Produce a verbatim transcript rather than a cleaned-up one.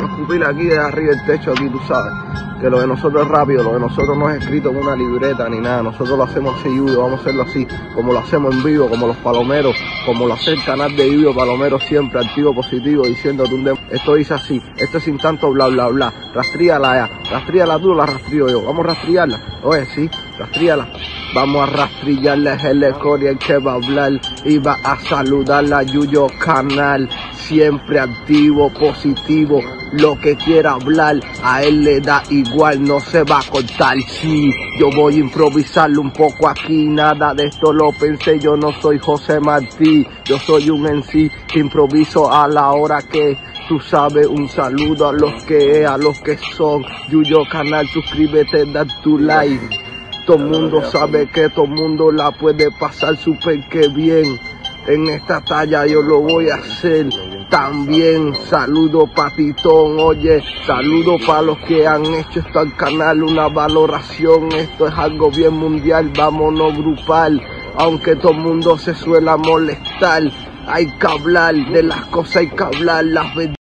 escupir aquí de arriba el techo aquí, tú sabes. Que lo de nosotros es rápido, lo de nosotros no es escrito en una libreta ni nada. Nosotros lo hacemos así, Lluvio, vamos a hacerlo así, como lo hacemos en vivo, como los palomeros, como lo hace el canal de Lluvio Palomero siempre, activo, positivo, diciéndote un dem... Esto dice así, esto sin tanto bla bla bla. Rastríala ya, rastríala tú o la rastrío yo. Vamos a rastrillarla. Oye, sí, rastríala. Vamos a rastrillarla, es el Escoria el que va a hablar y va a saludar a Lluvio Canal. Siempre activo, positivo, lo que quiera hablar, a él le da igual, no se va a cortar. Sí, yo voy a improvisarlo un poco aquí, nada de esto lo pensé, yo no soy José Martí, yo soy un M C que improviso a la hora que tú sabes. Un saludo a los que, a los que son Lluvio Canal, suscríbete, da tu like. Todo el mundo sabe que todo el mundo la puede pasar súper que bien. En esta talla yo lo voy a hacer también. Saludo pa' Titón, oye, saludo pa' los que han hecho esto al canal, una valoración, esto es algo bien mundial, vámonos grupal, aunque todo el mundo se suela molestar, hay que hablar de las cosas, hay que hablar las verdades.